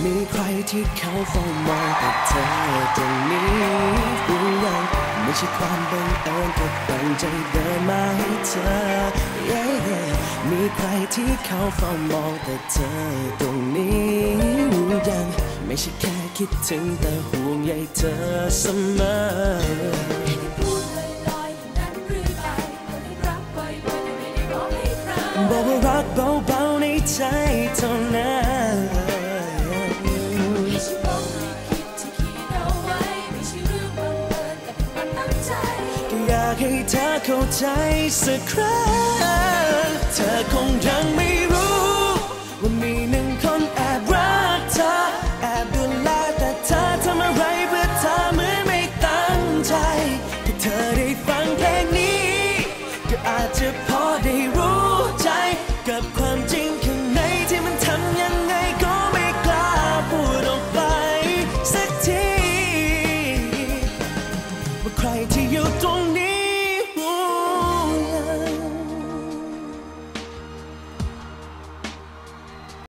มีใครที่เขาเฝ้ามองแต่เธอตรงนี้รู้ยังไม่ใช่ความบังเอิญก็ตั้งใจเดินมาให้เธอ มีใครที่เขาเฝ้ามองแต่เธอตรงนี้รู้ยังไม่ใช่แค่คิดถึงแต่ห่วงใยเธอเสมอบอกว่ารักเบาๆในใจเท่านั้นก็อยากให้เธอเข้าใจสักครั้งเธอคงยังไม่รู้ว่ามีหนึ่งคนแอบรักเธอแอบดูแลแต่เธอทำอะไรเพื่อเธอเหมือนไม่ตั้งใจถ้าเธอได้ฟังเพลงนี้ก็อาจจะพอได้รู้ใจกับความจริงข้างในที่มันทำยังไงก็ไม่กล้าพูดออกไปสักทีว่าใครที่อยู่ตรงนี้